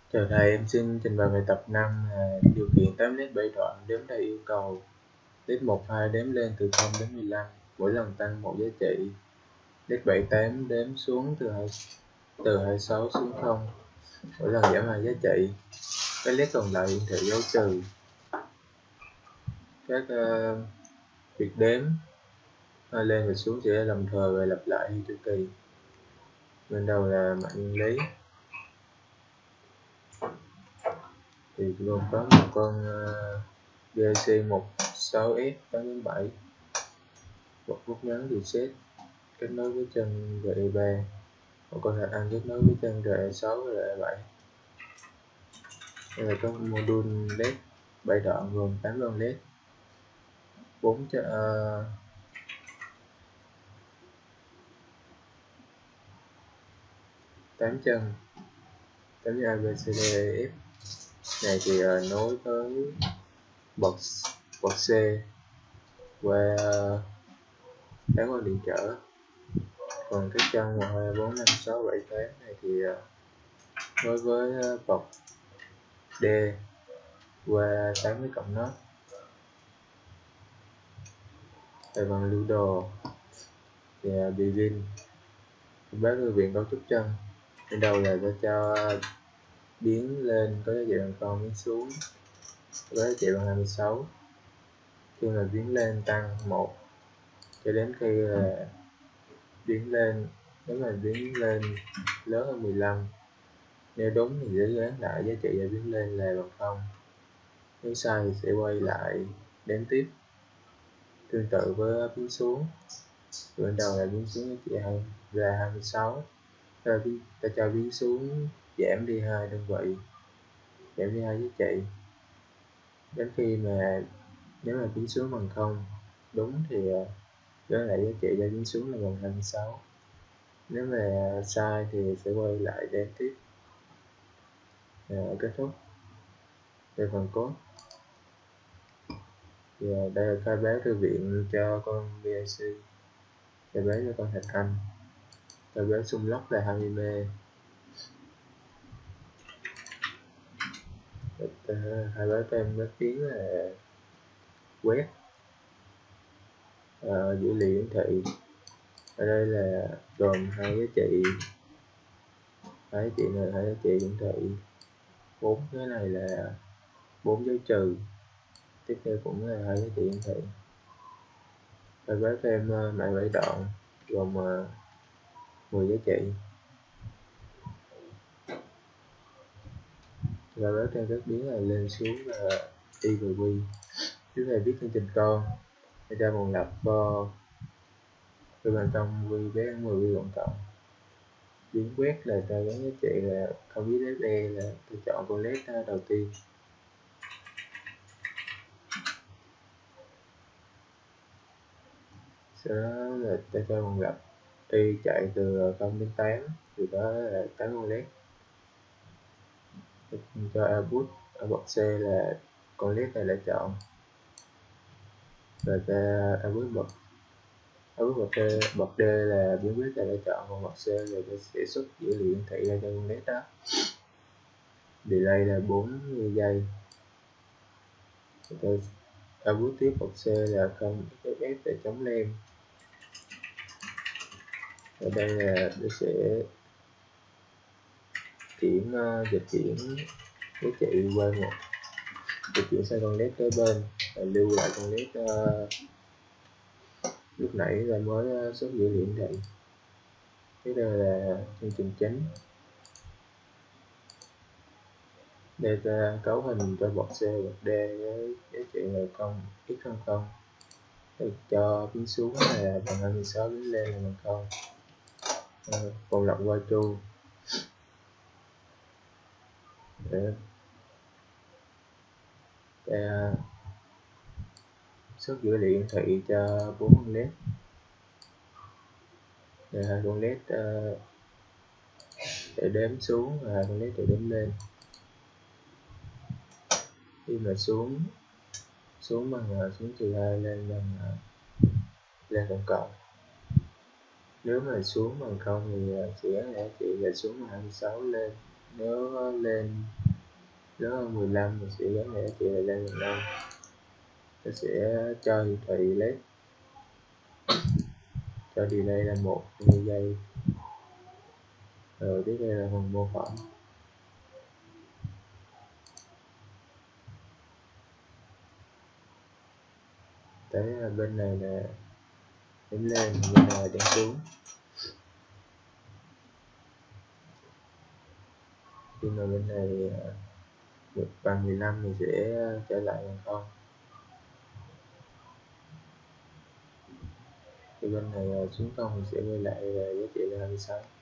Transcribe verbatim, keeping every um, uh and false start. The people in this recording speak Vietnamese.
Chào thầy, em xin trình bày bài tập năm là điều kiện tám led bảy đoạn đếm đầy yêu cầu. Led một, hai đếm lên từ không đến mười lăm, mỗi lần tăng một giá trị. Led bảy, tám đếm xuống từ hai, từ hai mươi sáu xuống không, mỗi lần giảm hai giá trị. Các led còn lại hiển thị dấu trừ. Các uh, việc đếm lên và xuống sẽ đồng thời và lặp lại theo chu kỳ. Bên đầu là mệnh lý thì gồm có một con uh, bê a xê một sáu S tám đến bảy, một rút ngắn reset kết nối với chân rờ e ba, một con thạch anh kết nối với chân rờ e sáu và rờ e bảy. Đây là các module led bảy đoạn gồm tám lon led, bốn uh, tám chân, tám A B C D E F. Này thì uh, nối với bậc bậc C qua uh, tám con điện trở. Còn các chân một, hai, bốn, năm, sáu, bảy, tám này thì uh, nối với uh, bậc D qua tám cái cộng nốt. Tại bằng lưu đồ thì uh, begin bác thư viện cấu trúc chân. Bên đầu là ta cho biến lên có giá trị bằng không, biến xuống có giá trị bằng hai mươi sáu. Khi mà biến lên tăng một cho đến khi là biến lên, nếu mà biến lên lớn hơn mười lăm, nếu đúng thì sẽ gán lại giá trị để biến lên là bằng không, nếu sai thì sẽ quay lại đếm tiếp. Tương tự với biến xuống, bên đầu là biến xuống giá trị là hai mươi sáu, ta, ta cho biến xuống giảm đi hai đơn vị, giảm đi hai giá trị, đến khi mà nếu mà biến xuống bằng không đúng thì gán lại giá trị cho biến xuống là bằng hai mươi sáu, nếu mà sai thì sẽ quay lại đếm tiếp. À, kết thúc về phần code. Thì đây là khai báo thư viện cho con bê a xê, khai báo cho con thạch anh, khai báo xung lốc là hai mươi mê, khai báo thêm các tiếng là quét uh, dữ liệu hiển thị. Ở đây là gồm hai giá trị, hai giá trị này hai giá trị hiển thị, bốn cái này là bốn dấu trừ, tiếp theo cũng là hai giá trị hiển thị. Khai báo thêm uh, mạng bảy đoạn gồm uh, mười giá trị. Khai báo thêm các biến là lên xuống là y và quy. Tiếp theo viết chương trình con, để ra vòng lặp for quy bằng trong quy bé bằng mười quy cộng cộng. Biến quét là ta gắn giá trị là không biết led E là tôi chọn con led đầu tiên. Sau đó là ta cho vòng lặp y chạy từ không đến tám, từ đó là tám con led. Cho output ở bậc C là con led này đã chọn, rồi ta output bậc output bậc D, bậc D là biến quyết là đã chọn, còn bậc C là ta sẽ xuất dữ liệu hiển thị ra cho con led đó. Delay là bốn mươi giây. Output tiếp bậc C là không ép ép để chống lem. Ở đây là nó sẽ chuyển uh, dịch chuyển giá trị qua một, dịch chuyển sang con led kế bên và lưu lại con led uh, lúc nãy là mới uh, xuất dữ liệu hiển thị. Thế đây là chương trình chính. Đây ta cấu hình cho bậc C bậc D với giá trị là không x không không, cho biến xuống là bằng hai mươi sáu, biến lên là bằng không. Vòng lặp qua chu để ta xuất dữ liệu hiển thị cho bốn con led. Đây hai con led uh, để đếm xuống và hai con led để đếm lên. Khi mà xuống xuống bằng uh, xuống trừ hai, lên bằng uh, lên bằng cộng. Nếu mà xuống bằng không thì uh, sẽ gắn giá trị là xuống bằng hai mươi sáu, lên nếu uh, lên lớn hơn mười lăm mình sẽ gắn giá trị này lên bằng năm. Tôi sẽ cho hiển thị delete, cho delay là một giây. Rồi tiếp theo là phần mô phỏng. Tới là bên này là điểm lên, bên này là điểm xuống. Khi mà bên này được bằng mười lăm thì sẽ trở lại bằng không. Thì bên này xuống không thì sẽ quay lại là giá trị là hai mươi sáu.